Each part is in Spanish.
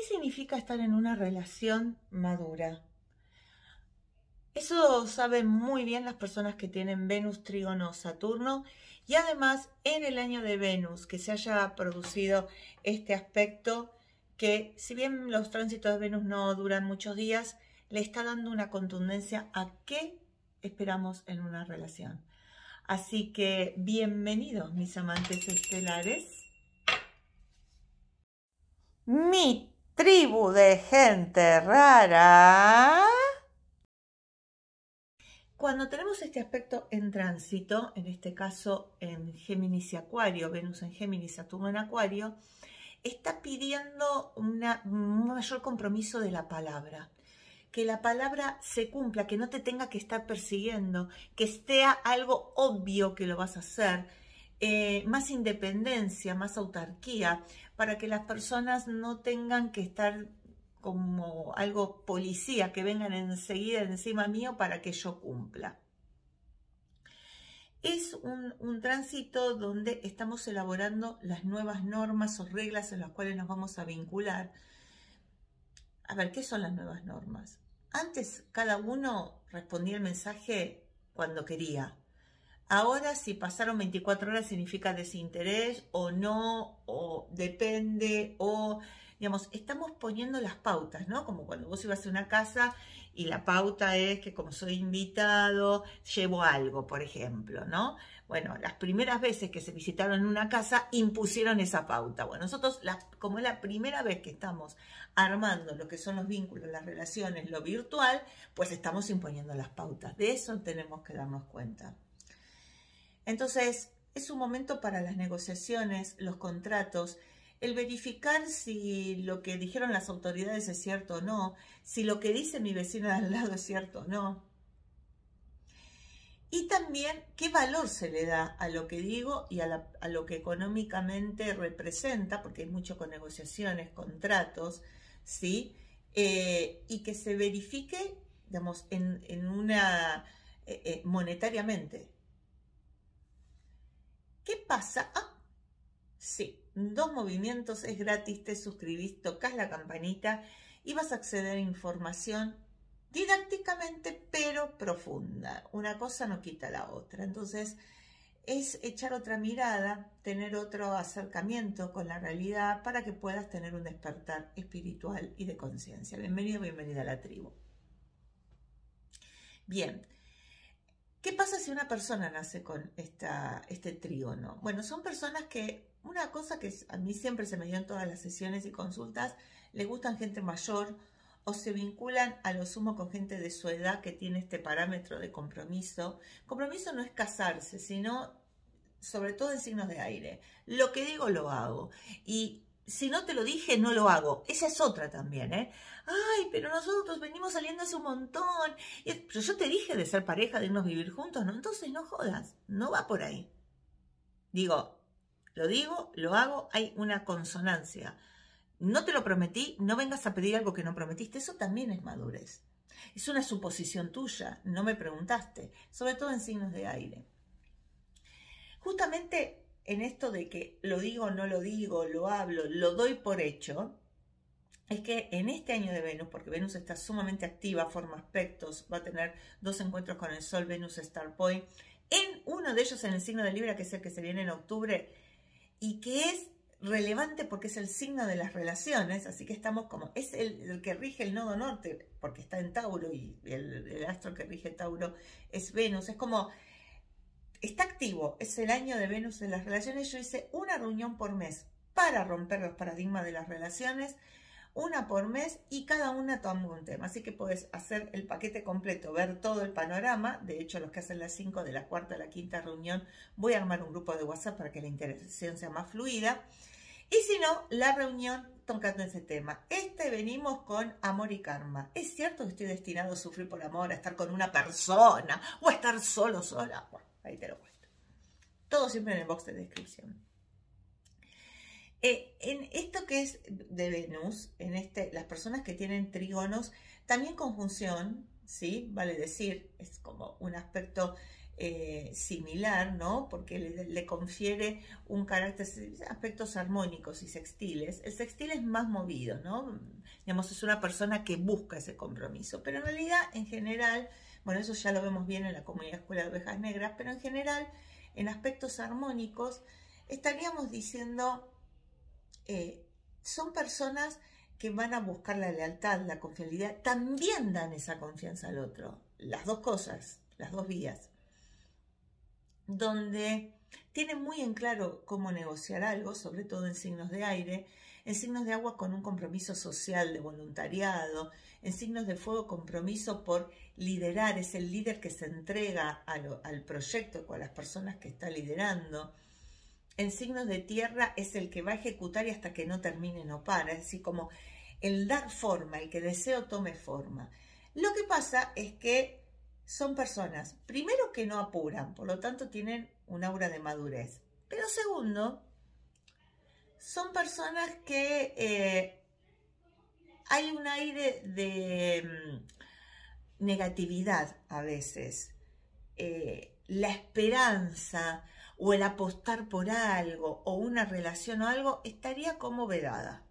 significa estar en una relación madura? Eso saben muy bien las personas que tienen Venus, Trígono, Saturno, y además en el año de Venus que se haya producido este aspecto que, si bien los tránsitos de Venus no duran muchos días, le está dando una contundencia a qué esperamos en una relación. Así que bienvenidos mis amantes estelares. Mi tribu de gente rara. Cuando tenemos este aspecto en tránsito, en este caso en Géminis y Acuario, Venus en Géminis, Saturno en Acuario, está pidiendo un mayor compromiso de la palabra. Que la palabra se cumpla, que no te tenga que estar persiguiendo, que sea algo obvio que lo vas a hacer, más independencia, más autarquía, para que las personas no tengan que estar como algo policía, que vengan enseguida encima mío para que yo cumpla. Es un tránsito donde estamos elaborando las nuevas normas o reglas en las cuales nos vamos a vincular. A ver, ¿qué son las nuevas normas? Antes cada uno respondía el mensaje cuando quería. Ahora, si pasaron 24 horas significa desinterés o no, o depende, o, digamos, estamos poniendo las pautas, ¿no? Como cuando vos ibas a una casa y la pauta es que como soy invitado, llevo algo, por ejemplo, ¿no? Bueno, las primeras veces que se visitaron una casa impusieron esa pauta. Bueno, nosotros, como es la primera vez que estamos armando lo que son los vínculos, las relaciones, lo virtual, pues estamos imponiendo las pautas. De eso tenemos que darnos cuenta. Entonces, es un momento para las negociaciones, los contratos, el verificar si lo que dijeron las autoridades es cierto o no, si lo que dice mi vecino de al lado es cierto o no. Y también qué valor se le da a lo que digo y a lo que económicamente representa, porque hay mucho con negociaciones, contratos, ¿sí? Y que se verifique, digamos, monetariamente. ¿Qué pasa? Ah, sí, 2 movimientos, es gratis, te suscribís, tocas la campanita y vas a acceder a información didácticamente pero profunda. Una cosa no quita la otra. Entonces es echar otra mirada, tener otro acercamiento con la realidad para que puedas tener un despertar espiritual y de conciencia. Bienvenido, bienvenida a la tribu. Bien. ¿Qué pasa si una persona nace con este trígono? Bueno, son personas que, una cosa que a mí siempre se me dio en todas las sesiones y consultas, le gustan gente mayor o se vinculan a lo sumo con gente de su edad que tiene este parámetro de compromiso. Compromiso no es casarse, sino sobre todo en signos de aire. Lo que digo lo hago. Y si no te lo dije, no lo hago. Esa es otra también, ¿eh? Ay, pero nosotros venimos saliendo hace un montón. Pero yo te dije de ser pareja, de irnos a vivir juntos, ¿no? Entonces no jodas, no va por ahí. Digo, lo hago, hay una consonancia. No te lo prometí, no vengas a pedir algo que no prometiste. Eso también es madurez. Es una suposición tuya, no me preguntaste. Sobre todo en signos de aire. Justamente en esto de que lo digo, no lo digo, lo hablo, lo doy por hecho, es que en este año de Venus, porque Venus está sumamente activa, forma aspectos, va a tener 2 encuentros con el Sol, Venus Star Point, en uno de ellos en el signo de Libra, que es el que se viene en octubre, y que es relevante porque es el signo de las relaciones, así que estamos como, es el que rige el nodo norte, porque está en Tauro, y el astro que rige Tauro es Venus, es como... Está activo, es el año de Venus en las relaciones. Yo hice una reunión por mes para romper los paradigmas de las relaciones, una por mes y cada una toma un tema. Así que puedes hacer el paquete completo, ver todo el panorama. De hecho, los que hacen las 5 de la cuarta a la quinta reunión, voy a armar un grupo de WhatsApp para que la interacción sea más fluida. Y si no, la reunión tocando ese tema. Venimos con amor y karma. ¿Es cierto que estoy destinado a sufrir por amor, a estar con una persona o a estar solo, sola? Bueno, ahí te lo cuento. Todo siempre en el box de descripción. En esto que es de Venus, las personas que tienen trígonos, también conjunción, ¿sí? Vale decir, es como un aspecto similar, ¿no? Porque le confiere un carácter, aspectos armónicos y sextiles. El sextil es más movido, ¿no? Digamos, es una persona que busca ese compromiso, pero en realidad, en general, bueno, eso ya lo vemos bien en la comunidad escuela de ovejas negras, pero en general, en aspectos armónicos, estaríamos diciendo, son personas que van a buscar la lealtad, la confiabilidad, también dan esa confianza al otro, las dos cosas, las dos vías, donde tienen muy en claro cómo negociar algo, sobre todo en signos de aire, en signos de agua con un compromiso social de voluntariado, en signos de fuego compromiso por liderar, es el líder que se entrega al proyecto con las personas que está liderando. En signos de tierra es el que va a ejecutar y hasta que no termine no para, es decir, como el dar forma, el que deseo tome forma. Lo que pasa es que son personas, primero, que no apuran, por lo tanto tienen un aura de madurez, pero segundo, son personas que hay un aire de negatividad a veces, la esperanza o el apostar por algo o una relación o algo estaría como vedada.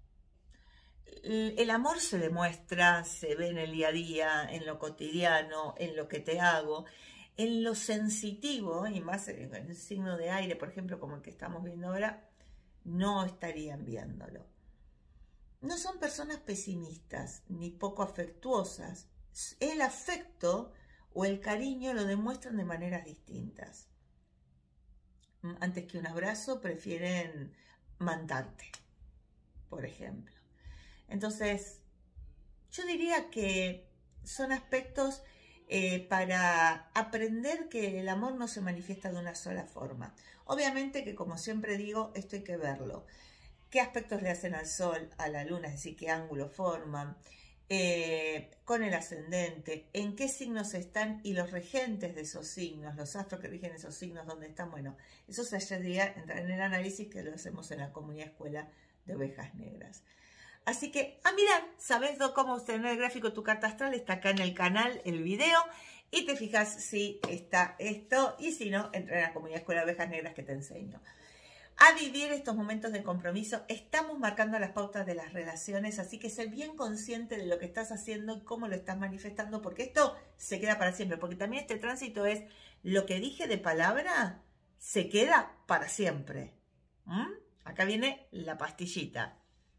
El amor se demuestra, se ve en el día a día, en lo cotidiano, en lo que te hago, en lo sensitivo, y más en el signo de aire, por ejemplo, como el que estamos viendo ahora, no estarían viéndolo. No son personas pesimistas ni poco afectuosas. El afecto o el cariño lo demuestran de maneras distintas. Antes que un abrazo prefieren mandarte, por ejemplo. Entonces, yo diría que son aspectos para aprender que el amor no se manifiesta de una sola forma. Obviamente que, como siempre digo, esto hay que verlo. ¿Qué aspectos le hacen al Sol, a la Luna? Es decir, qué ángulo forman, con el ascendente, en qué signos están y los regentes de esos signos, los astros que rigen esos signos, dónde están. Bueno, eso sería entrar en el análisis que lo hacemos en la comunidad escuela de ovejas negras. Así que, a mirar, ¿sabes cómo obtener el gráfico de tu carta astral? Está acá en el canal el video y te fijas si está esto, y si no, entra en la comunidad escuela de ovejas negras que te enseño a vivir estos momentos de compromiso. Estamos marcando las pautas de las relaciones, así que sé bien consciente de lo que estás haciendo y cómo lo estás manifestando, porque esto se queda para siempre, porque también este tránsito es lo que dije de palabra, se queda para siempre. Acá viene la pastillita.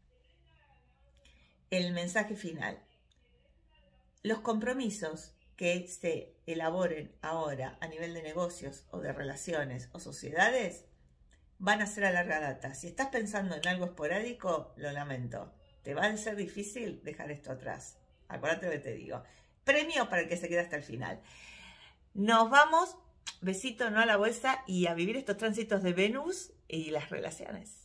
El mensaje final. Los compromisos que se elaboren ahora a nivel de negocios o de relaciones o sociedades van a ser a larga data. Si estás pensando en algo esporádico, lo lamento. Te va a ser difícil dejar esto atrás. Acuérdate lo que te digo. Premio para el que se queda hasta el final. Nos vamos. Besito, no a la bolsa, y a vivir estos tránsitos de Venus y las relaciones.